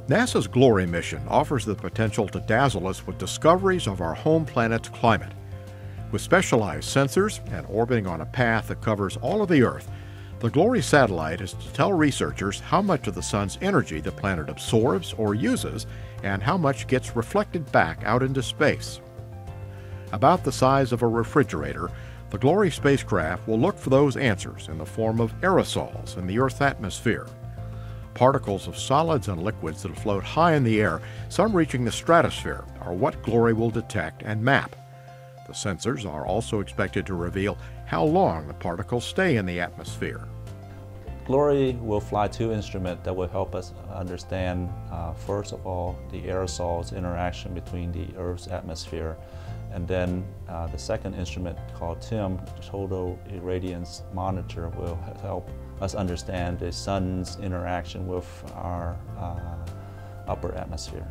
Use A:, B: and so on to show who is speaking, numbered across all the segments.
A: NASA's Glory mission offers the potential to dazzle us with discoveries of our home planet's climate. With specialized sensors and orbiting on a path that covers all of the Earth, the Glory satellite is to tell researchers how much of the sun's energy the planet absorbs or uses and how much gets reflected back out into space. About the size of a refrigerator, the Glory spacecraft will look for those answers in the form of aerosols in the Earth's atmosphere. Particles of solids and liquids that float high in the air, some reaching the stratosphere, are what Glory will detect and map. The sensors are also expected to reveal how long the particles stay in the atmosphere.
B: Glory will fly two instruments that will help us understand, first of all, the aerosols interaction between the Earth's atmosphere, and then the second instrument called TIM, Total Irradiance Monitor, will help us understand the sun's interaction with our upper atmosphere.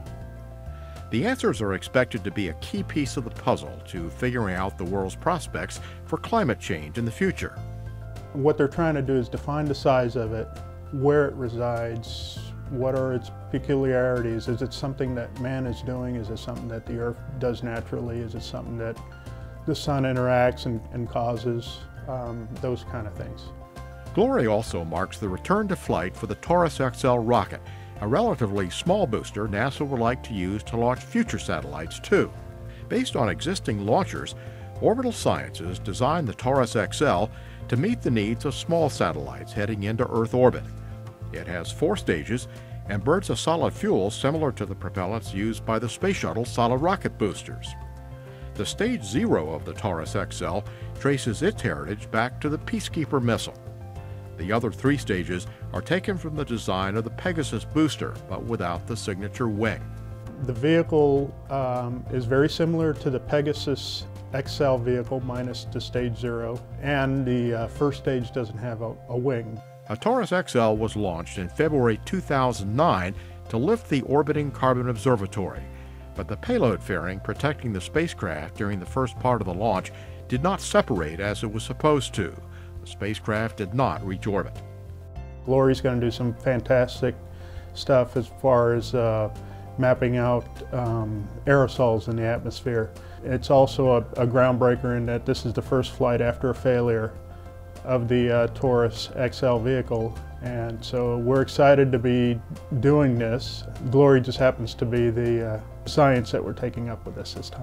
A: The answers are expected to be a key piece of the puzzle to figuring out the world's prospects for climate change in the future.
C: What they're trying to do is define the size of it, where it resides, what are its peculiarities. Is it something that man is doing? Is it something that the Earth does naturally? Is it something that the sun interacts and causes? Those kind of things.
A: Glory also marks the return to flight for the Taurus XL rocket, a relatively small booster NASA would like to use to launch future satellites too. Based on existing launchers, Orbital Sciences designed the Taurus XL to meet the needs of small satellites heading into Earth orbit. It has 4 stages and burns a solid fuel similar to the propellants used by the Space Shuttle solid rocket boosters. The Stage 0 of the Taurus XL traces its heritage back to the Peacekeeper missile. The other 3 stages are taken from the design of the Pegasus booster, but without the signature wing.
C: The vehicle is very similar to the Pegasus XL vehicle minus the Stage 0, and the first stage doesn't have a wing.
A: A Taurus XL was launched in February 2009 to lift the orbiting Carbon Observatory, but the payload fairing protecting the spacecraft during the first part of the launch did not separate as it was supposed to. The spacecraft did not reach orbit.
C: Glory's going to do some fantastic stuff as far as mapping out aerosols in the atmosphere. It's also a groundbreaker in that this is the first flight after a failure of the Taurus XL vehicle, and so we're excited to be doing this. Glory just happens to be the science that we're taking up with us this time.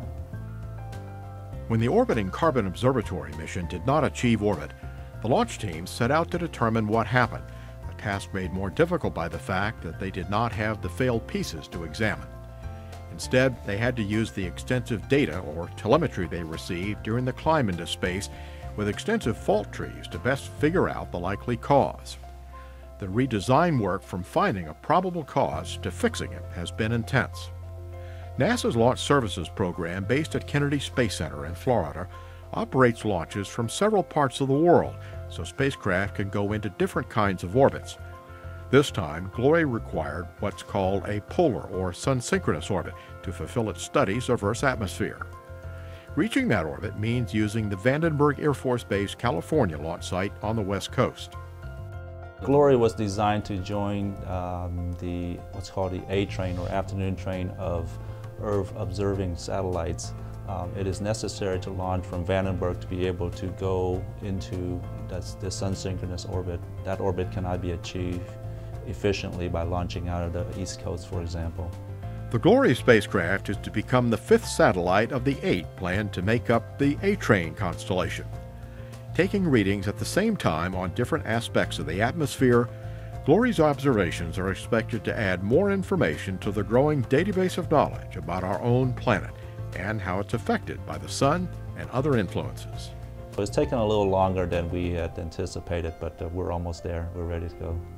A: When the orbiting Carbon Observatory mission did not achieve orbit, the launch team set out to determine what happened, a task made more difficult by the fact that they did not have the failed pieces to examine. Instead, they had to use the extensive data or telemetry they received during the climb into space with extensive fault trees to best figure out the likely cause. The redesign work from finding a probable cause to fixing it has been intense. NASA's Launch Services Program, based at Kennedy Space Center in Florida, operates launches from several parts of the world, so spacecraft can go into different kinds of orbits. This time, Glory required what's called a polar or sun-synchronous orbit to fulfill its studies of Earth's atmosphere. Reaching that orbit means using the Vandenberg Air Force Base, California launch site on the West Coast.
B: Glory was designed to join what's called the A train or afternoon train of Earth observing satellites. It is necessary to launch from Vandenberg to be able to go into the sun-synchronous orbit. That orbit cannot be achieved efficiently by launching out of the East Coast, for example.
A: The Glory spacecraft is to become the 5th satellite of the 8 planned to make up the A-Train constellation. Taking readings at the same time on different aspects of the atmosphere, Glory's observations are expected to add more information to the growing database of knowledge about our own planet and how it's affected by the sun and other influences.
B: It's taken a little longer than we had anticipated, but we're almost there. We're ready to go.